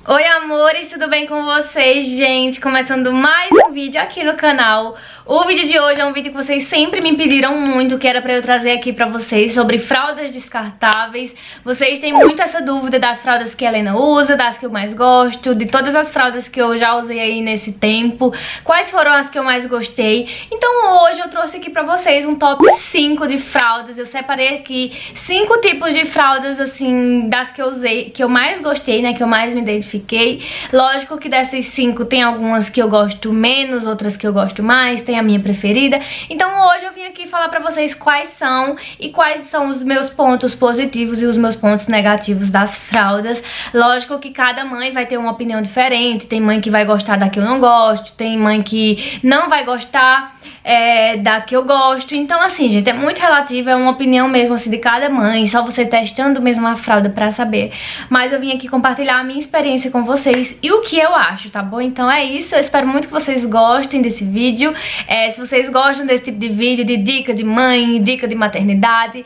Oi amores, tudo bem com vocês, gente? Começando mais um vídeo aqui no canal. O vídeo de hoje é um vídeo que vocês sempre me pediram muito, que era pra eu trazer aqui pra vocês sobre fraldas descartáveis. Vocês têm muito essa dúvida das fraldas que a Helena usa, das que eu mais gosto, de todas as fraldas que eu já usei aí nesse tempo, quais foram as que eu mais gostei. Então hoje eu trouxe aqui pra vocês um top 5 de fraldas. Eu separei aqui 5 tipos de fraldas, assim, das que eu usei, que eu mais gostei, né, que eu mais me identifiquei. Lógico que dessas 5 tem algumas que eu gosto menos, outras que eu gosto mais, tem a minha preferida. Então hoje eu vim aqui falar pra vocês quais são os meus pontos positivos e os meus pontos negativos das fraldas. Lógico que cada mãe vai ter uma opinião diferente, tem mãe que vai gostar da que eu não gosto, tem mãe que não vai gostar da que eu gosto. Então assim, gente, é muito relativo, é uma opinião mesmo assim de cada mãe, só você testando mesmo a fralda pra saber. Mas eu vim aqui compartilhar a minha experiência com vocês e o que eu acho, tá bom? Então é isso, eu espero muito que vocês gostem desse vídeo. Se vocês gostam desse tipo de vídeo, de dica de mãe, dica de maternidade,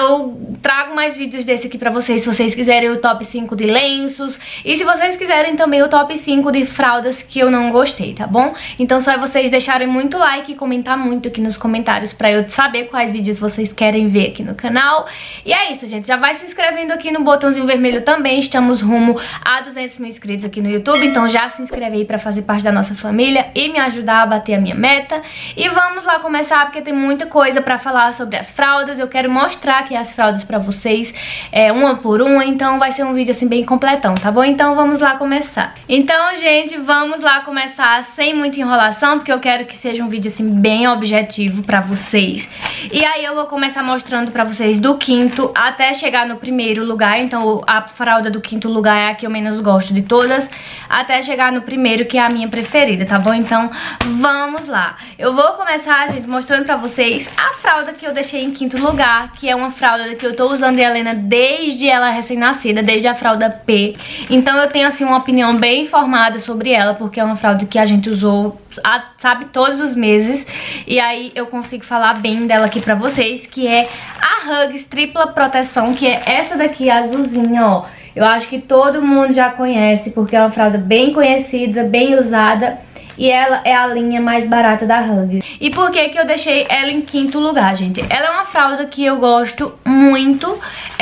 eu trago mais vídeos desse aqui pra vocês, se vocês quiserem o top 5 de lenços e se vocês quiserem também o top 5 de fraldas que eu não gostei, tá bom? Então só é vocês deixarem muito like e comentar muito aqui nos comentários pra eu saber quais vídeos vocês querem ver aqui no canal. E é isso, gente, já vai se inscrevendo aqui no botãozinho vermelho também, estamos rumo a 200 mil inscritos aqui no YouTube, então já se inscreve aí pra fazer parte da nossa família e me ajudar a bater a minha meta. E vamos lá começar, porque tem muita coisa pra falar sobre as fraldas. Eu quero mostrar aqui as fraldas pra vocês, uma por uma, então vai ser um vídeo assim bem completão, tá bom? Então vamos lá começar. Então, gente, vamos lá começar sem muita enrolação, porque eu quero que seja um vídeo assim bem objetivo pra vocês. E aí eu vou começar mostrando pra vocês do quinto até chegar no primeiro lugar. Então a fralda do quinto lugar é a que eu menos gosto de todas, até chegar no primeiro, que é a minha preferida, tá bom? Então vamos lá. Eu vou começar, gente, mostrando pra vocês a fralda que eu deixei em quinto lugar, que é uma fralda que eu tô usando de Helena desde ela recém-nascida, desde a fralda P. Então eu tenho, assim, uma opinião bem informada sobre ela, porque é uma fralda que a gente usou, sabe, todos os meses. E aí eu consigo falar bem dela aqui pra vocês, que é a Huggies Tripla Proteção, que é essa daqui, azulzinha, ó. Eu acho que todo mundo já conhece, porque é uma fralda bem conhecida, bem usada. E ela é a linha mais barata da Huggies. E por que que eu deixei ela em quinto lugar, gente? Ela é uma fralda que eu gosto muito,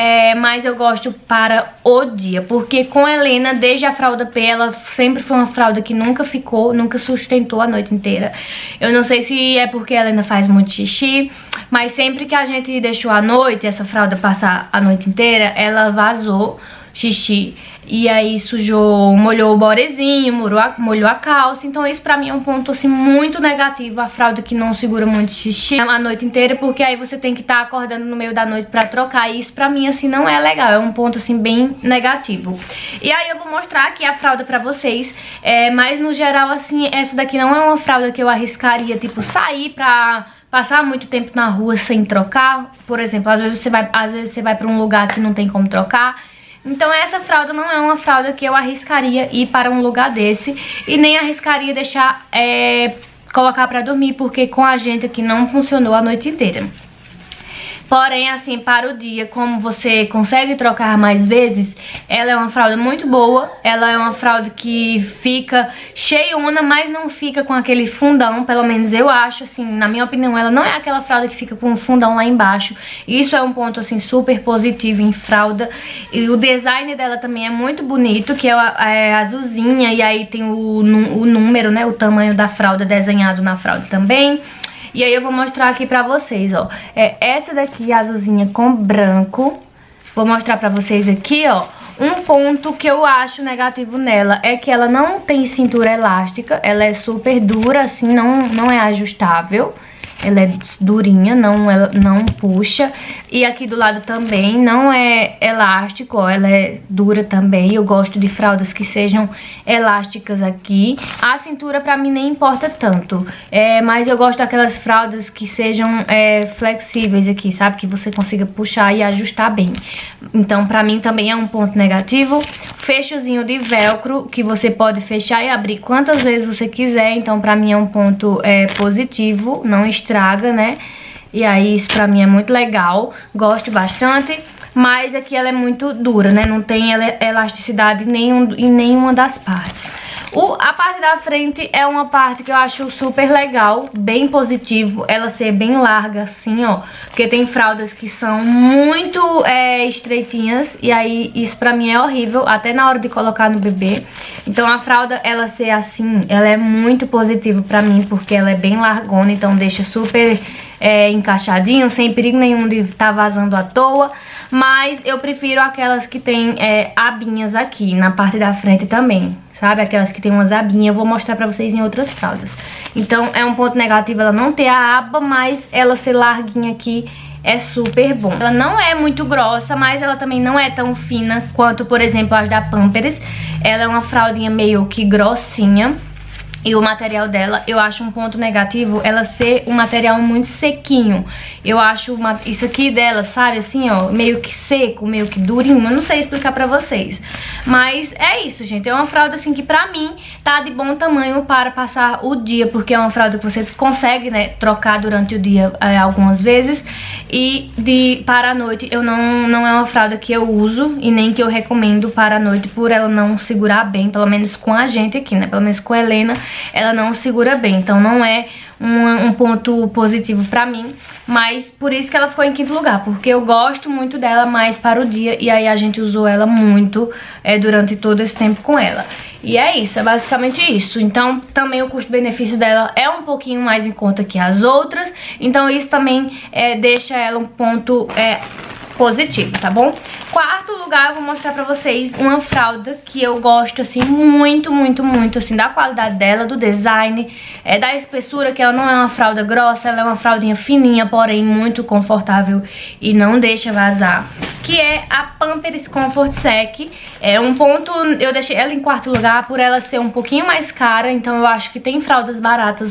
mas eu gosto para o dia. Porque com a Helena, desde a fralda P, ela sempre foi uma fralda que nunca sustentou a noite inteira. Eu não sei se é porque a Helena faz muito xixi, mas sempre que a gente deixou à noite, essa fralda passar a noite inteira, ela vazou xixi. E aí sujou, molhou o borezinho, molhou a calça. Então isso pra mim é um ponto assim muito negativo, a fralda que não segura muito xixi a noite inteira, porque aí você tem que estar acordando no meio da noite pra trocar. E isso pra mim assim não é legal, é um ponto assim bem negativo. E aí eu vou mostrar aqui a fralda pra vocês, mas no geral assim, essa daqui não é uma fralda que eu arriscaria, tipo, sair pra passar muito tempo na rua sem trocar. Por exemplo, às vezes você vai pra um lugar que não tem como trocar. Então essa fralda não é uma fralda que eu arriscaria ir para um lugar desse. E nem arriscaria deixar, colocar pra dormir, porque com a gente aqui não funcionou a noite inteira. Porém, assim, para o dia, como você consegue trocar mais vezes, ela é uma fralda muito boa. Ela é uma fralda que fica cheiona, mas não fica com aquele fundão, pelo menos eu acho, assim, na minha opinião, ela não é aquela fralda que fica com um fundão lá embaixo. Isso é um ponto, assim, super positivo em fralda. E o design dela também é muito bonito, que é azulzinha, e aí tem o número, né, o tamanho da fralda desenhado na fralda também. E aí eu vou mostrar aqui pra vocês, ó. Essa daqui, azulzinha com branco. Vou mostrar pra vocês aqui, ó. Um ponto que eu acho negativo nela é que ela não tem cintura elástica. Ela é super dura, assim, não é ajustável. Ela é durinha, ela não puxa. E aqui do lado também não é elástico, ó, ela é dura também. Eu gosto de fraldas que sejam elásticas aqui. A cintura pra mim nem importa tanto, mas eu gosto daquelas fraldas que sejam flexíveis aqui, sabe? Que você consiga puxar e ajustar bem. Então pra mim também é um ponto negativo. Fechozinho de velcro, que você pode fechar e abrir quantas vezes você quiser. Então pra mim é um ponto positivo, não estraga, né? E aí isso pra mim é muito legal, gosto bastante. Mas aqui ela é muito dura, né? Não tem elasticidade em nenhuma das partes. A parte da frente é uma parte que eu acho super legal, bem positivo, ela ser bem larga assim, ó. Porque tem fraldas que são muito estreitinhas e aí isso pra mim é horrível, até na hora de colocar no bebê. Então a fralda, ela ser assim, ela é muito positiva pra mim, porque ela é bem largona, então deixa super encaixadinho, sem perigo nenhum de estar vazando à toa. Mas eu prefiro aquelas que tem abinhas aqui, na parte da frente também, sabe? Aquelas que tem umas abinhas, eu vou mostrar pra vocês em outras fraldas. Então é um ponto negativo ela não ter a aba, mas ela ser larguinha aqui é super bom. Ela não é muito grossa, mas ela também não é tão fina quanto, por exemplo, as da Pampers. Ela é uma fraldinha meio que grossinha. E o material dela, eu acho um ponto negativo ela ser um material muito sequinho. Eu acho isso aqui dela, sabe, assim, ó, meio que seco, meio que durinho. Eu não sei explicar pra vocês. Mas é isso, gente. É uma fralda, assim, que pra mim tá de bom tamanho para passar o dia. Porque é uma fralda que você consegue, né, trocar durante o dia algumas vezes. E para a noite, não é uma fralda que eu uso e nem que eu recomendo para a noite, por ela não segurar bem, pelo menos com a gente aqui, né, pelo menos com a Helena. Ela não segura bem, então não é um ponto positivo pra mim. Mas por isso que ela ficou em quinto lugar, porque eu gosto muito dela mais para o dia. E aí a gente usou ela muito durante todo esse tempo com ela. E é isso, é basicamente isso. Então também o custo-benefício dela é um pouquinho mais em conta que as outras. Então isso também deixa ela um ponto positivo, tá bom? Quarto lugar, eu vou mostrar pra vocês uma fralda que eu gosto, assim, muito, muito, muito, assim, da qualidade dela, do design, da espessura, que ela não é uma fralda grossa, ela é uma fraldinha fininha, porém muito confortável e não deixa vazar, que é a Pampers Comfort Sec. É um ponto, eu deixei ela em quarto lugar por ela ser um pouquinho mais cara, então eu acho que tem fraldas baratas,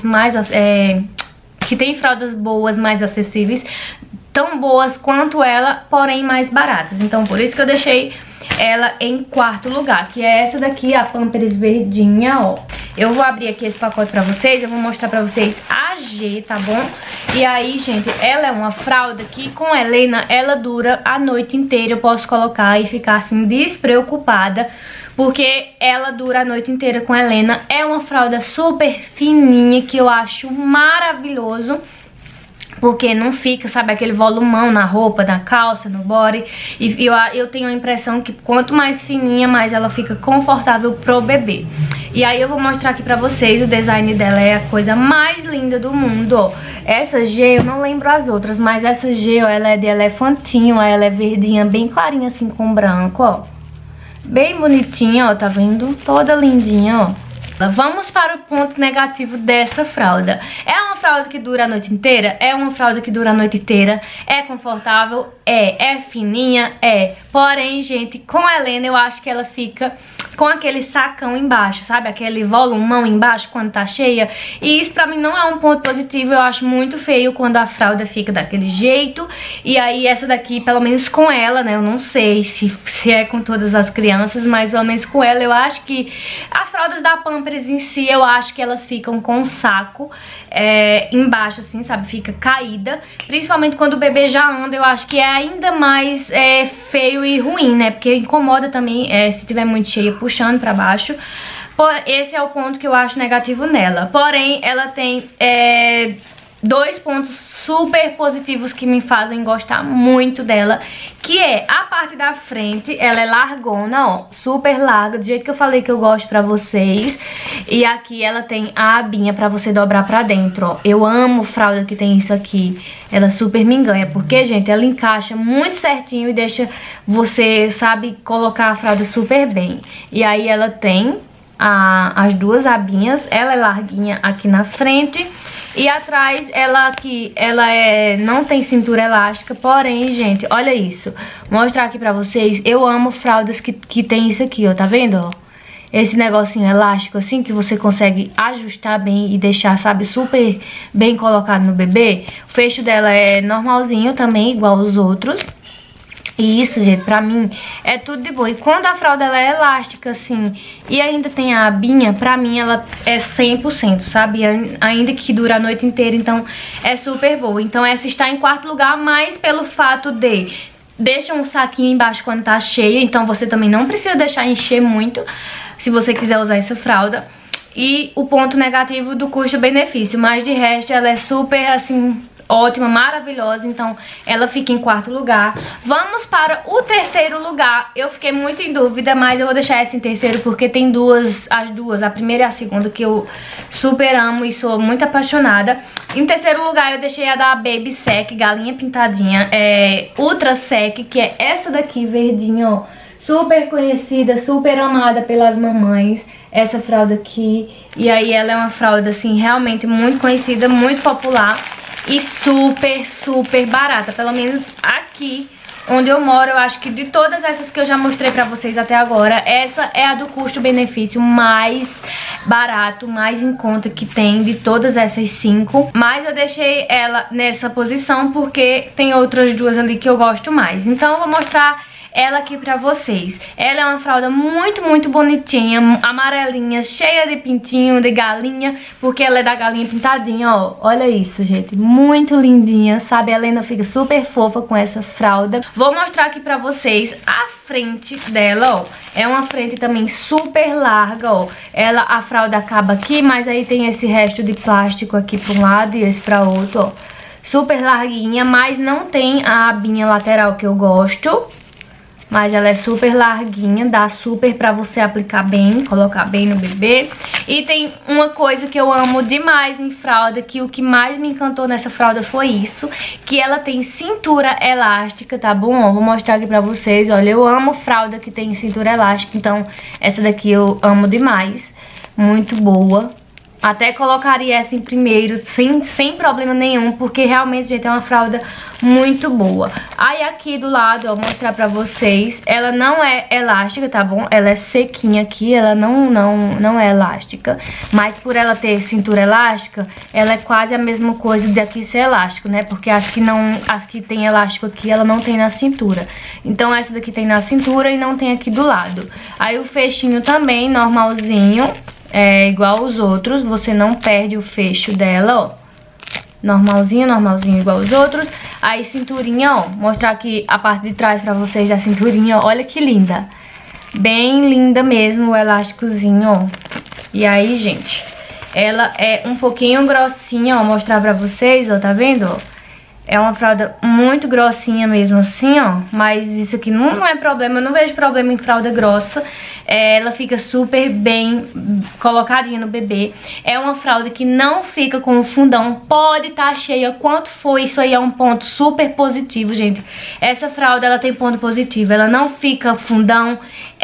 que tem fraldas boas, mais acessíveis, tão boas quanto ela, porém mais baratas. Então por isso que eu deixei ela em quarto lugar, que é essa daqui, a Pampers verdinha, ó. Eu vou abrir aqui esse pacote pra vocês, eu vou mostrar pra vocês a G, tá bom? E aí, gente, ela é uma fralda que com a Helena, ela dura a noite inteira. Eu posso colocar e ficar assim despreocupada, porque ela dura a noite inteira com a Helena. É uma fralda super fininha, que eu acho maravilhoso, porque não fica, sabe, aquele volumão na roupa, na calça, no body. E eu tenho a impressão que quanto mais fininha, mais ela fica confortável pro bebê. E aí eu vou mostrar aqui pra vocês, o design dela é a coisa mais linda do mundo, ó. Essa G, eu não lembro as outras, mas essa G, ó, ela é de elefantinho, ela é verdinha, bem clarinha assim com branco, ó. Bem bonitinha, ó, tá vendo? Toda lindinha, ó. Vamos para o ponto negativo dessa fralda. É uma fralda que dura a noite inteira? É uma fralda que dura a noite inteira. É confortável? É fininha? Porém, gente, com a Helena eu acho que ela fica com aquele sacão embaixo, sabe? Aquele volumão embaixo quando tá cheia. E isso pra mim não é um ponto positivo. Eu acho muito feio quando a fralda fica daquele jeito. E aí essa daqui, pelo menos com ela, né? Eu não sei se é com todas as crianças, mas pelo menos com ela eu acho que as fraldas da Pampers em si, eu acho que elas ficam com o saco embaixo, assim, sabe? Fica caída. Principalmente quando o bebê já anda, eu acho que é ainda mais feio e ruim, né? Porque incomoda também se tiver muito cheia, puxando pra baixo. Esse é o ponto que eu acho negativo nela. Porém, ela tem dois pontos super positivos que me fazem gostar muito dela, que é a parte da frente. Ela é largona, ó, super larga, do jeito que eu falei que eu gosto pra vocês. E aqui ela tem a abinha pra você dobrar pra dentro, ó. Eu amo fralda que tem isso aqui. Ela super me engana, porque, gente, ela encaixa muito certinho e deixa você, sabe, colocar a fralda super bem. E aí ela tem as duas abinhas. Ela é larguinha aqui na frente. E atrás, ela não tem cintura elástica, porém, gente, olha isso. Vou mostrar aqui pra vocês, eu amo fraldas que tem isso aqui, ó, tá vendo, ó? Esse negocinho elástico, assim, que você consegue ajustar bem e deixar, sabe, super bem colocado no bebê. O fecho dela é normalzinho também, igual os outros. E isso, gente, pra mim é tudo de boa. E quando a fralda ela é elástica, assim, e ainda tem a abinha, pra mim ela é 100%, sabe? Ainda que dura a noite inteira, então é super boa. Então essa está em quarto lugar, mas pelo fato de... deixa um saquinho embaixo quando tá cheia, então você também não precisa deixar encher muito, se você quiser usar essa fralda. E o ponto negativo do custo-benefício, mas de resto ela é super, assim... ótima, maravilhosa, então ela fica em quarto lugar. Vamos para o terceiro lugar. Eu fiquei muito em dúvida, mas eu vou deixar essa em terceiro porque tem as duas, a primeira e a segunda, que eu super amo e sou muito apaixonada. Em terceiro lugar eu deixei a da Baby Sec, galinha pintadinha, Ultra Sec, que é essa daqui, verdinha, ó. Super conhecida, super amada pelas mamães, essa fralda aqui. E aí ela é uma fralda, assim, realmente muito conhecida, muito popular. E super, super barata. Pelo menos aqui onde eu moro, eu acho que de todas essas que eu já mostrei pra vocês até agora, essa é a do custo-benefício mais barato, mais em conta que tem de todas essas 5. Mas eu deixei ela nessa posição porque tem outras duas ali que eu gosto mais. Então eu vou mostrar ela aqui pra vocês. Ela é uma fralda muito, muito bonitinha, amarelinha, cheia de pintinho, de galinha, porque ela é da galinha pintadinha, ó. Olha isso, gente, muito lindinha, sabe? A Helena fica super fofa com essa fralda. Vou mostrar aqui pra vocês a frente dela, ó. É uma frente também super larga, ó. A fralda acaba aqui, mas aí tem esse resto de plástico aqui pra um lado e esse pra outro, ó. Super larguinha, mas não tem a abinha lateral que eu gosto. Mas ela é super larguinha, dá super pra você aplicar bem, colocar bem no bebê. E tem uma coisa que eu amo demais em fralda, que o que mais me encantou nessa fralda foi isso, que ela tem cintura elástica, tá bom? Ó, vou mostrar aqui pra vocês, olha, eu amo fralda que tem cintura elástica, então essa daqui eu amo demais, muito boa. Até colocaria essa em primeiro, sem problema nenhum, porque realmente, gente, é uma fralda muito boa. Aí aqui do lado, ó, vou mostrar pra vocês, ela não é elástica, tá bom? Ela é sequinha aqui, ela não é elástica. Mas por ela ter cintura elástica, ela é quase a mesma coisa de aqui ser elástico, né? Porque as que tem elástico aqui, ela não tem na cintura. Então essa daqui tem na cintura e não tem aqui do lado. Aí o fechinho também, normalzinho. É igual os outros, você não perde o fecho dela, ó. Normalzinho, normalzinho, igual os outros. Aí cinturinha, ó, mostrar aqui a parte de trás pra vocês da cinturinha, ó. Olha que linda. Bem linda mesmo, o elásticozinho, ó. E aí, gente, ela é um pouquinho grossinha, ó, mostrar pra vocês, ó, tá vendo, ó? É uma fralda muito grossinha mesmo assim, ó. Mas isso aqui não é problema, eu não vejo problema em fralda grossa. Ela fica super bem colocadinha no bebê. É uma fralda que não fica com o fundão. Pode estar cheia quanto for, isso aí é um ponto super positivo, gente. Essa fralda, ela tem ponto positivo. Ela não fica fundão,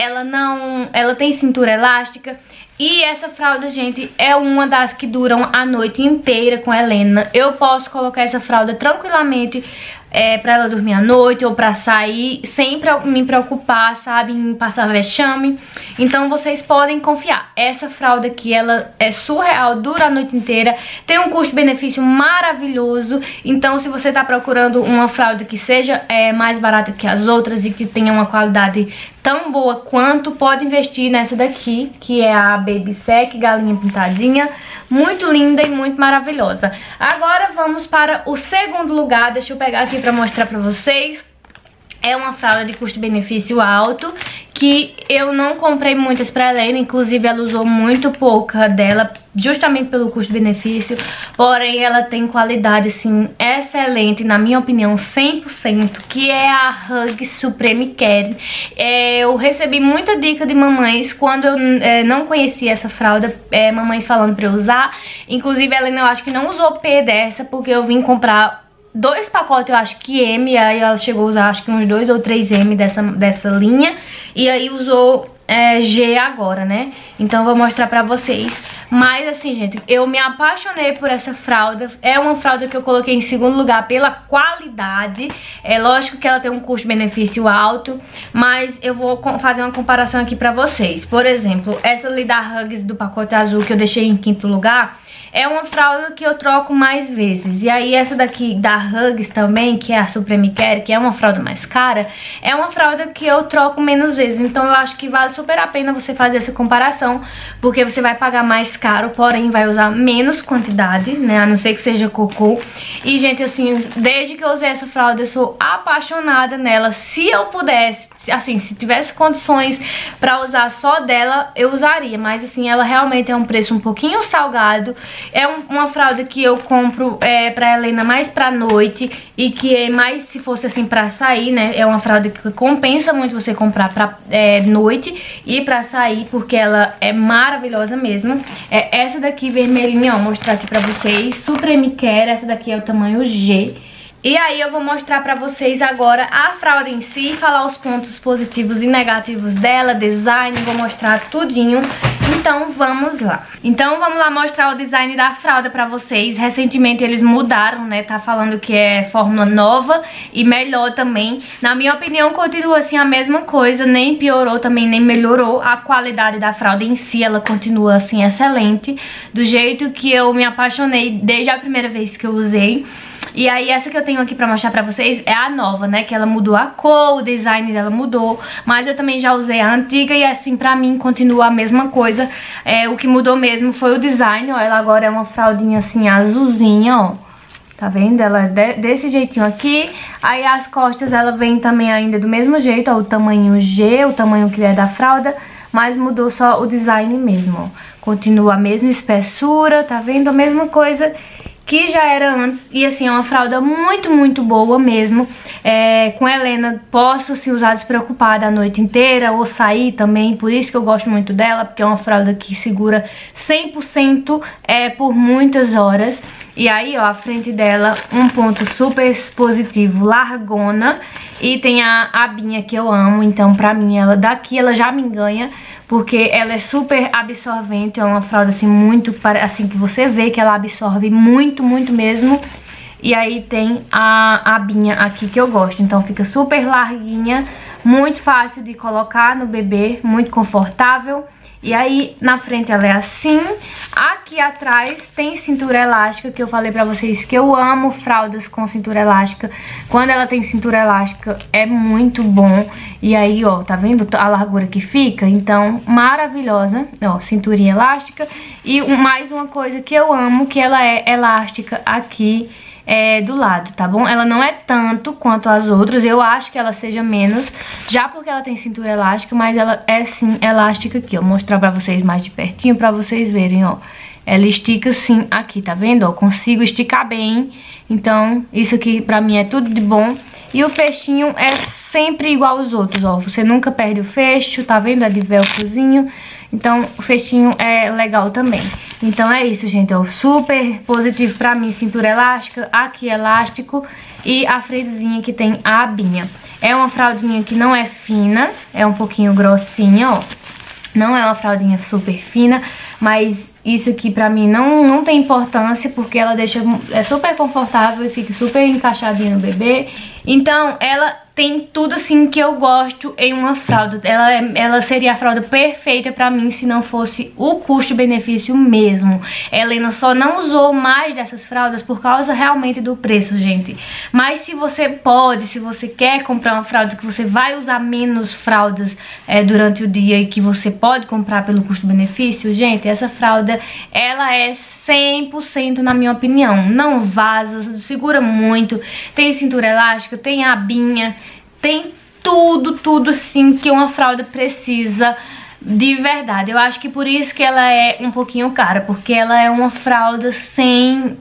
ela tem cintura elástica. E essa fralda, gente, é uma das que duram a noite inteira com a Helena. Eu posso colocar essa fralda tranquilamente pra ela dormir à noite ou pra sair, sem me preocupar, sabe, em passar vexame. Então vocês podem confiar. Essa fralda aqui, ela é surreal, dura a noite inteira, tem um custo-benefício maravilhoso. Então se você tá procurando uma fralda que seja mais barata que as outras e que tenha uma qualidade tão boa quanto, pode investir nessa daqui, que é a Baby Sec, galinha pintadinha. Muito linda e muito maravilhosa. Agora vamos para o segundo lugar. Deixa eu pegar aqui pra mostrar pra vocês. É uma fralda de custo-benefício alto, que eu não comprei muitas pra Helena, inclusive ela usou muito pouca dela, justamente pelo custo-benefício. Porém ela tem qualidade, assim, excelente, na minha opinião, 100%, que é a Hug Supreme Care. Eu recebi muita dica de mamães quando eu não conhecia essa fralda, mamães falando pra eu usar. Inclusive a Helena, eu acho que não usou P dessa, porque eu vim comprar 2 pacotes, eu acho que M, aí ela chegou a usar acho que uns 2 ou 3 M dessa linha, e aí usou G agora, né? Então eu vou mostrar pra vocês. Mas assim, gente, eu me apaixonei por essa fralda. É uma fralda que eu coloquei em segundo lugar pela qualidade. É lógico que ela tem um custo-benefício alto, mas eu vou fazer uma comparação aqui pra vocês. Por exemplo, essa ali da Huggies do pacote azul que eu deixei em quinto lugar, é uma fralda que eu troco mais vezes. E aí essa daqui da Huggies também, que é a Supreme Care, que é uma fralda mais cara, é uma fralda que eu troco menos vezes. Então eu acho que vale super a pena você fazer essa comparação, porque você vai pagar mais caro, porém vai usar menos quantidade, né, a não ser que seja cocô. E gente, assim, desde que eu usei essa fralda eu sou apaixonada nela. Se eu pudesse, assim, se tivesse condições pra usar só dela, eu usaria. Mas assim, ela realmente é um preço um pouquinho salgado. É uma fralda que eu compro pra Helena mais pra noite, e que é mais se fosse assim pra sair, né. É uma fralda que compensa muito você comprar pra noite e pra sair, porque ela é maravilhosa mesmo. É essa daqui vermelhinha, ó, vou mostrar aqui pra vocês, Supreme Care. Essa daqui é o tamanho G. E aí eu vou mostrar pra vocês agora a fralda em si, falar os pontos positivos e negativos dela, design, vou mostrar tudinho. Então vamos lá. Então vamos lá mostrar o design da fralda pra vocês. Recentemente eles mudaram, né, tá falando que é fórmula nova e melhor também. Na minha opinião continua assim a mesma coisa, nem piorou também, nem melhorou. A qualidade da fralda em si, ela continua assim excelente, do jeito que eu me apaixonei desde a primeira vez que eu usei. E aí essa que eu tenho aqui pra mostrar pra vocês é a nova, né, que ela mudou a cor, o design dela mudou. Mas eu também já usei a antiga e assim, pra mim continua a mesma coisa. O que mudou mesmo foi o design, ó. Ela agora é uma fraldinha assim azulzinha, ó. Tá vendo? Ela é desse jeitinho aqui. Aí as costas ela vem também ainda do mesmo jeito, ó, o tamanho G, o tamanho que é da fralda. Mas mudou só o design mesmo, ó. Continua a mesma espessura, tá vendo? A mesma coisa que já era antes. E assim, é uma fralda muito, muito boa mesmo. Com a Helena posso se usar despreocupada a noite inteira, ou sair também. Por isso que eu gosto muito dela, porque é uma fralda que segura 100% por muitas horas. E aí, ó, a frente dela, um ponto super positivo, largona. E tem a abinha que eu amo, então pra mim, daqui ela já me ganha, porque ela é super absorvente. É uma fralda assim, muito, assim, que você vê que ela absorve muito, muito mesmo. E aí tem a abinha aqui que eu gosto, então fica super larguinha, muito fácil de colocar no bebê, muito confortável. E aí na frente ela é assim. Aqui atrás tem cintura elástica, que eu falei pra vocês que eu amo fraldas com cintura elástica. Quando ela tem cintura elástica é muito bom. E aí, ó, tá vendo a largura que fica? Então, maravilhosa. Ó, cinturinha elástica. E mais uma coisa que eu amo, que ela é elástica aqui do lado, tá bom? Ela não é tanto quanto as outras, eu acho que ela seja menos, já porque ela tem cintura elástica, mas ela é sim elástica aqui, ó. Vou mostrar pra vocês mais de pertinho pra vocês verem, ó. Ela estica sim aqui, tá vendo? Ó, consigo esticar bem, então isso aqui pra mim é tudo de bom. E o fechinho é sempre igual aos outros, ó. Você nunca perde o fecho, tá vendo? É de velcrozinho. Então o fechinho é legal também. Então é isso, gente, ó, super positivo pra mim, cintura elástica, aqui elástico e a frentezinha que tem a abinha. É uma fraldinha que não é fina, é um pouquinho grossinha, ó. Não é uma fraldinha super fina, mas isso aqui pra mim não tem importância, porque ela é super confortável e fica super encaixadinha no bebê. Então ela tem tudo assim que eu gosto em uma fralda. Ela seria a fralda perfeita pra mim se não fosse o custo-benefício mesmo. A Helena só não usou mais dessas fraldas por causa realmente do preço, gente. Mas se você quer comprar uma fralda que você vai usar menos fraldas durante o dia e que você pode comprar pelo custo-benefício, gente, essa fralda, ela é 100% na minha opinião. Não vaza, segura muito, tem cintura elástica, tem abinha, tem tudo sim que uma fralda precisa de verdade. Eu acho que por isso que ela é um pouquinho cara, porque ela é uma fralda sem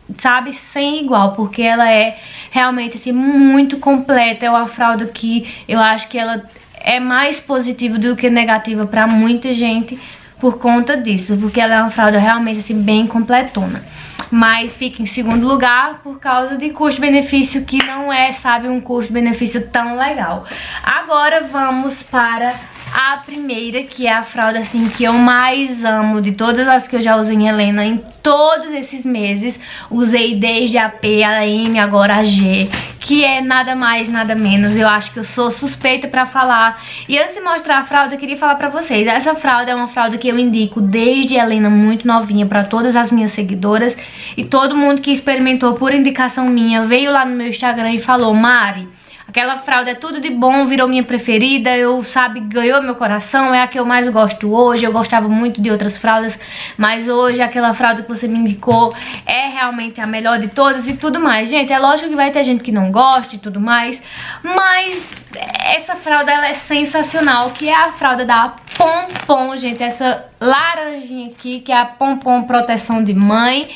igual, porque ela é realmente assim muito completa. É uma fralda que eu acho que ela é mais positiva do que negativa pra muita gente por conta disso, porque ela é uma fralda realmente assim bem completona. Mas fica em segundo lugar por causa de custo-benefício, que não é, sabe, um custo-benefício tão legal. Agora vamos para A primeira, que é a fralda assim que eu mais amo de todas as que eu já usei em Helena em todos esses meses. Usei desde a P, a M, agora a G, que é nada mais, nada menos. Eu acho que eu sou suspeita pra falar. E antes de mostrar a fralda, eu queria falar pra vocês. Essa fralda é uma fralda que eu indico desde Helena, muito novinha, pra todas as minhas seguidoras. E todo mundo que experimentou por indicação minha veio lá no meu Instagram e falou: Mari, aquela fralda é tudo de bom, virou minha preferida, ganhou meu coração, é a que eu mais gosto hoje. Eu gostava muito de outras fraldas, mas hoje aquela fralda que você me indicou é realmente a melhor de todas e tudo mais. Gente, é lógico que vai ter gente que não gosta e tudo mais, mas essa fralda, ela é sensacional, que é a fralda da Pompom, gente. Essa laranjinha aqui, que é a Pompom Proteção de Mãe.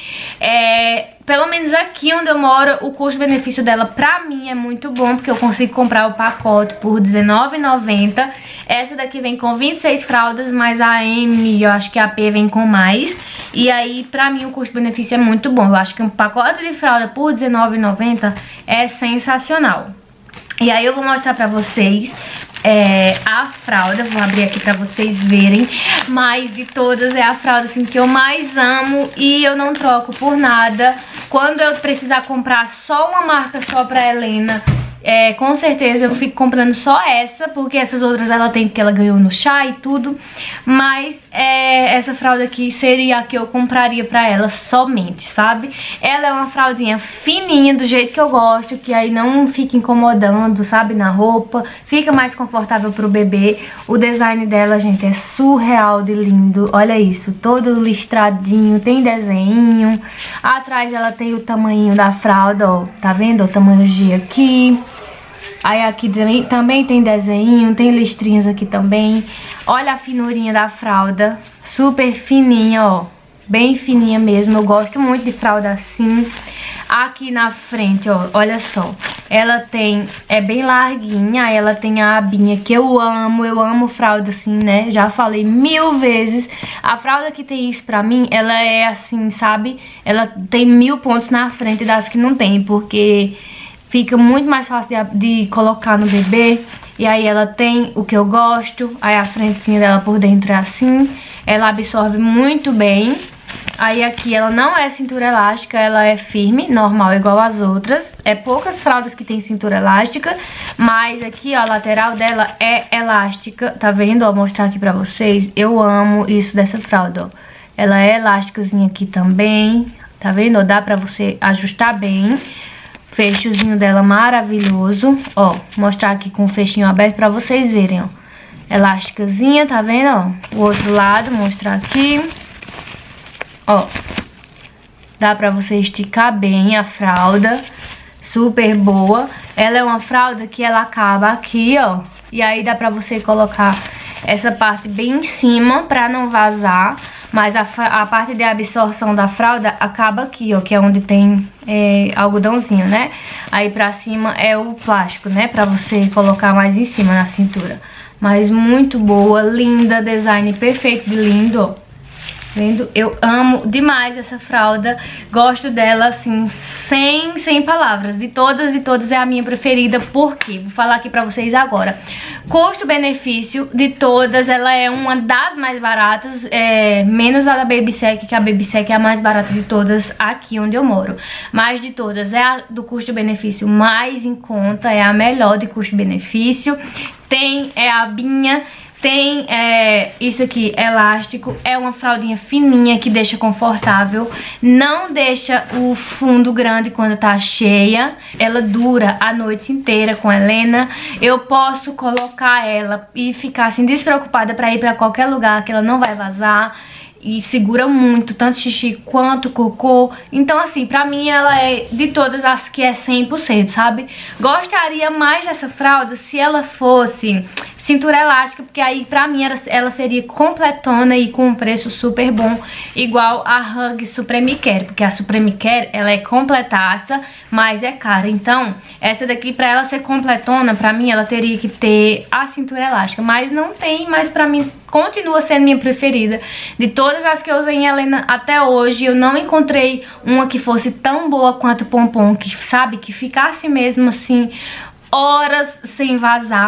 Pelo menos aqui onde eu moro, o custo-benefício dela pra mim é muito bom, porque eu consigo comprar o pacote por R$19,90. Essa daqui vem com 26 fraldas, mas a M, eu acho que a P vem com mais. E aí, pra mim, o custo-benefício é muito bom. Eu acho que um pacote de fralda por R$19,90 é sensacional. E aí eu vou mostrar pra vocês a fralda, vou abrir aqui pra vocês verem. Mas de todas é a fralda assim que eu mais amo e eu não troco por nada. Quando eu precisar comprar só uma marca só pra Helena, com certeza eu fico comprando só essa, porque essas outras ela tem, porque ela ganhou no chá e tudo. Mas essa fralda aqui seria a que eu compraria pra ela somente, sabe? Ela é uma fraldinha fininha, do jeito que eu gosto, que aí não fica incomodando, sabe, na roupa. Fica mais confortável pro bebê. O design dela, gente, é surreal de lindo. Olha isso, todo listradinho, tem desenho. Atrás ela tem o tamanho da fralda, ó, tá vendo? O tamanho G aqui. Aí aqui também tem desenho, tem listrinhas aqui também. Olha a finurinha da fralda, super fininha, ó, bem fininha mesmo. Eu gosto muito de fralda assim. Aqui na frente, ó, olha só, ela é bem larguinha, ela tem a abinha que eu amo fralda assim, né? Já falei 1000 vezes. A fralda que tem isso pra mim, ela é assim, sabe? Ela tem 1000 pontos na frente das que não tem, porque fica muito mais fácil de colocar no bebê. E aí ela tem o que eu gosto. Aí a frentezinha dela por dentro é assim. Ela absorve muito bem. Aí aqui ela não é cintura elástica, ela é firme, normal, igual as outras. É poucas fraldas que tem cintura elástica. Mas aqui, ó, a lateral dela é elástica. Tá vendo? Ó, vou mostrar aqui pra vocês. Eu amo isso dessa fralda, ó. Ela é elásticazinha aqui também. Tá vendo? Ó, dá pra você ajustar bem. Fechozinho dela maravilhoso, ó, mostrar aqui com o fechinho aberto pra vocês verem, ó. Elásticazinha, tá vendo, ó? O outro lado, mostrar aqui. Ó, dá pra você esticar bem a fralda, super boa. Ela é uma fralda que ela acaba aqui, ó, e aí dá pra você colocar essa parte bem em cima pra não vazar. Mas a parte de absorção da fralda acaba aqui, ó, que é onde tem algodãozinho, né? Aí pra cima é o plástico, né? Pra você colocar mais em cima na cintura. Mas muito boa, linda, design perfeito de lindo, ó. Vendo? Eu amo demais essa fralda. Gosto dela, assim, sem palavras. De todas é a minha preferida. Por quê? Vou falar aqui pra vocês agora. Custo-benefício de todas, ela é uma das mais baratas, menos a da Babysec, que a Babysec é a mais barata de todas aqui onde eu moro. Mas de todas é a do custo-benefício mais em conta, é a melhor de custo-benefício. Tem a abinha. Tem isso aqui, elástico. É uma fraldinha fininha que deixa confortável. Não deixa o fundo grande quando tá cheia. Ela dura a noite inteira com a Helena. Eu posso colocar ela e ficar assim despreocupada pra ir pra qualquer lugar, que ela não vai vazar. E segura muito, tanto xixi quanto cocô. Então assim, pra mim ela é de todas as que é 100%, sabe? Gostaria mais dessa fralda se ela fosse cintura elástica, porque aí pra mim ela seria completona e com um preço super bom, igual a Hug Supreme Care, porque a Supreme Care ela é completaça, mas é cara. Então essa daqui, pra ela ser completona, pra mim ela teria que ter a cintura elástica, mas não tem. Mas pra mim continua sendo minha preferida. De todas as que eu usei em Helena até hoje, eu não encontrei uma que fosse tão boa quanto o Pompom, que sabe, que ficasse mesmo assim horas sem vazar.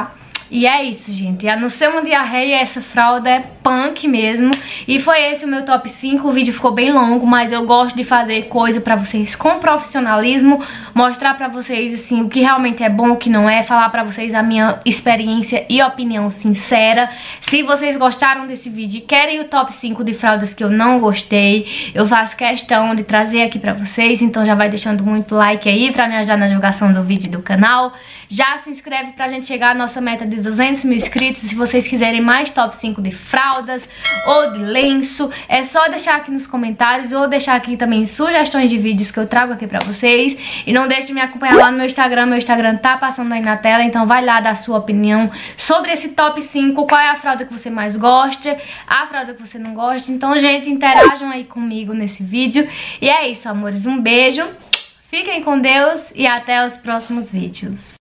E é isso, gente. A não ser uma diarreia, essa fralda é punk mesmo. E foi esse o meu top 5. O vídeo ficou bem longo, mas eu gosto de fazer coisa pra vocês com profissionalismo. Mostrar pra vocês, assim, o que realmente é bom, o que não é. Falar pra vocês a minha experiência e opinião sincera. Se vocês gostaram desse vídeo e querem o top 5 de fraldas que eu não gostei, eu faço questão de trazer aqui pra vocês. Então já vai deixando muito like aí pra me ajudar na divulgação do vídeo do canal. Já se inscreve pra gente chegar à nossa meta de 200 mil inscritos. Se vocês quiserem mais top 5 de fraldas ou de lenço, é só deixar aqui nos comentários ou deixar aqui também sugestões de vídeos que eu trago aqui pra vocês. E não deixe de me acompanhar lá no meu Instagram tá passando aí na tela, então vai lá dar a sua opinião sobre esse top 5, qual é a fralda que você mais gosta, a fralda que você não gosta. Então, gente, interajam aí comigo nesse vídeo. E é isso, amores, um beijo, fiquem com Deus e até os próximos vídeos.